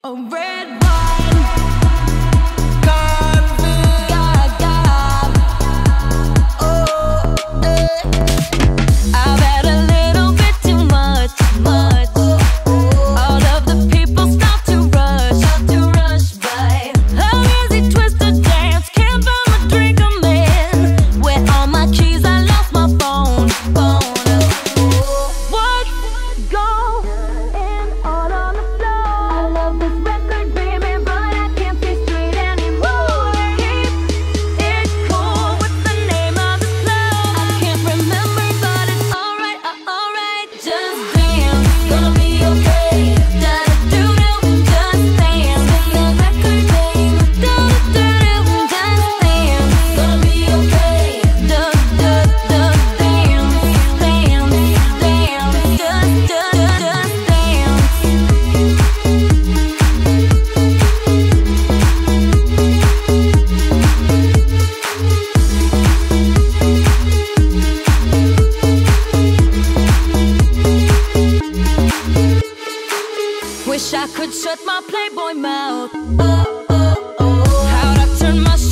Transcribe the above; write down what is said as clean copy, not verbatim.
A red wine, Colby, Gaga. Oh, I've had a little bit too much, All of the people start to rush, but how easy twist to dance, can't buy my drink, I'm in. Where all my keys, I lost my phone. What going all on the floor? I love this record, baby, but I can't see straight anymore. Keep it cool. What's the name of this club? I can't remember, but it's alright, alright. Just dance, gonna be okay. Da da do do, just dance. The record name, da da do do, just dance. Gonna be okay. Da da da, dance, just dance. Wish I could shut my Playboy mouth. How'd I turn my